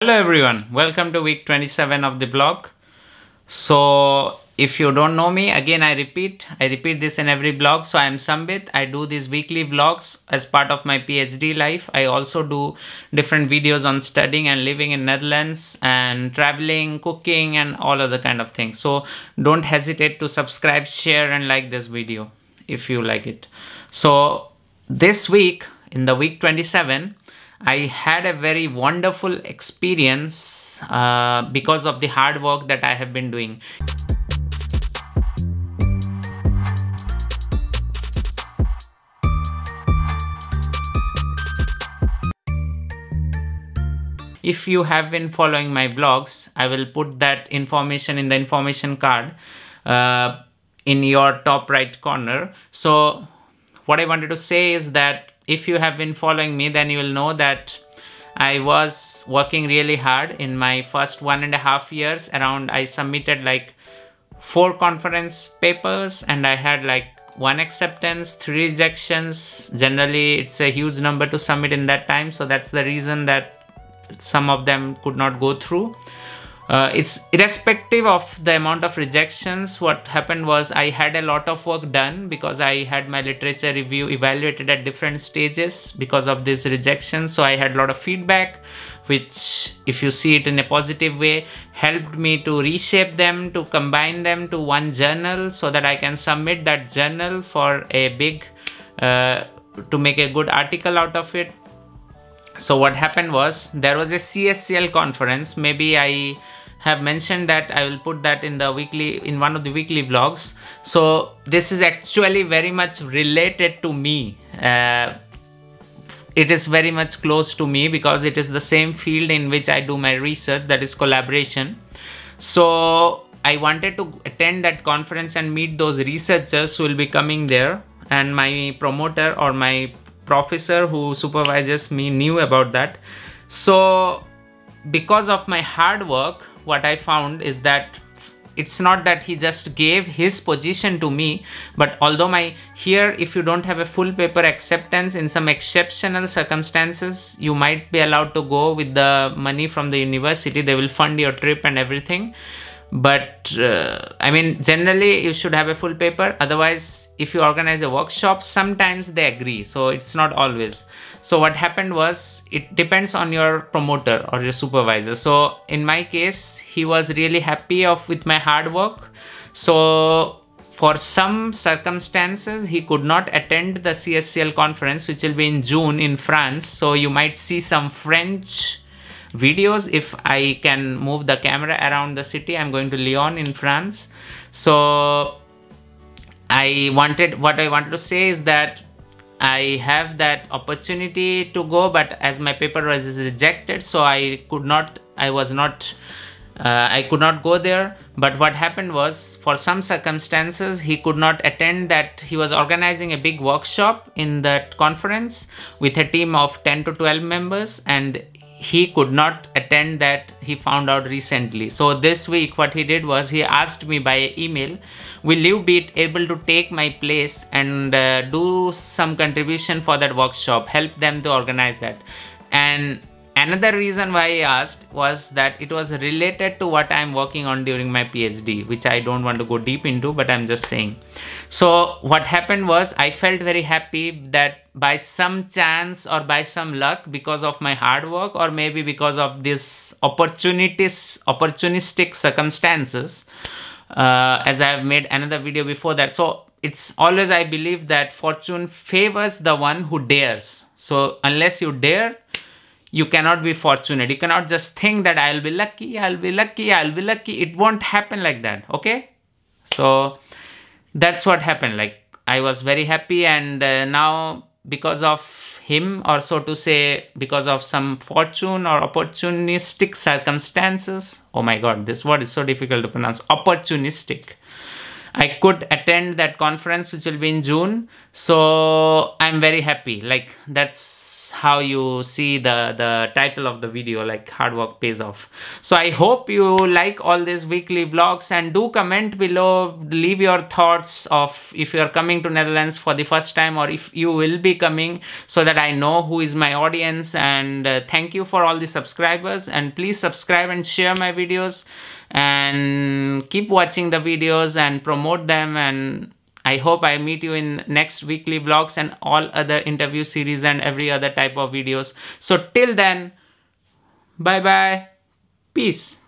Hello everyone, welcome to week 27 of the blog. So if you don't know me, again I repeat this in every blog. So I am Sambit. I do these weekly vlogs as part of my PhD life. I also do different videos on studying and living in Netherlands and traveling, cooking and all other kind of things. So don't hesitate to subscribe, share and like this video if you like it. So this week, in the week 27, I had a very wonderful experience because of the hard work that I have been doing. If you have been following my vlogs, I will put that information in the information card in your top right corner. So what I wanted to say is that if you have been following me, then you will know that I was working really hard in my first 1.5 years. I submitted like 4 conference papers and I had like 1 acceptance, 3 rejections. Generally, it's a huge number to submit in that time. So that's the reason that some of them could not go through. It's irrespective of the amount of rejections. What happened was I had a lot of work done because I had my literature review evaluated at different stages because of this rejection. So I had a lot of feedback, which if you see it in a positive way, helped me to reshape them, to combine them to one journal so that I can submit that journal for a big, to make a good article out of it. So what happened was there was a CSCL conference. Maybe I have mentioned that. I will put that in one of the weekly vlogs. So this is actually very much related to me. It is very much close to me because it is the same field in which I do my research, that is collaboration. So I wanted to attend that conference and meet those researchers who will be coming there, and my promoter or my professor who supervises me knew about that. So because of my hard work, what I found is that it's not that he just gave his position to me, but although here if you don't have a full paper acceptance, in some exceptional circumstances you might be allowed to go with the money from the university. They will fund your trip and everything. But I mean, generally you should have a full paper. Otherwise, if you organize a workshop, sometimes they agree. So it's not always. So what happened was, it depends on your promoter or your supervisor. So in my case, he was really happy with my hard work. So for some circumstances, he could not attend the CSCL conference, which will be in June in France. So you might see some French videos if I can move the camera around the city. I'm going to Lyon in France. So what I wanted to say is that I have that opportunity to go, but as my paper was rejected, so I could not go there. But what happened was, for some circumstances, he could not attend that. He was organizing a big workshop in that conference with a team of 10 to 12 members, and he could not attend that, he found out recently. So this week what he did was, he asked me by email, will you be able to take my place and do some contribution for that workshop, help them to organize that. And another reason why I asked was that it was related to what I'm working on during my PhD, which I don't want to go deep into, but I'm just saying. So what happened was, I felt very happy that by some chance or by some luck, because of my hard work or maybe because of this opportunistic circumstances, as I have made another video before that. So it's always, I believe that fortune favors the one who dares. So unless you dare, you cannot be fortunate. You cannot just think that I'll be lucky, I'll be lucky, I'll be lucky. It won't happen like that, okay? So that's what happened. Like, I was very happy, and now because of him, or so to say, because of some fortune or opportunistic circumstances, oh my god, this word is so difficult to pronounce, opportunistic, I could attend that conference, which will be in June. So I'm very happy. Like, that's how you see the title of the video, like hard work pays off. So I hope you like all these weekly vlogs, and do comment below, leave your thoughts of if you are coming to Netherlands for the first time or if you will be coming, so that I know who is my audience. And thank you for all the subscribers, and please subscribe and share my videos, and keep watching the videos and promote them. And I hope I meet you in next weekly vlogs and all other interview series and every other type of videos. So till then, bye bye, peace.